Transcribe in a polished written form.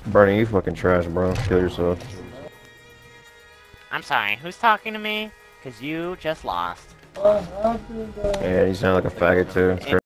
Bernie, you fucking trash, bro. Kill yourself. I'm sorry, who's talking to me? Cause you just lost. Yeah, you sound like a faggot too.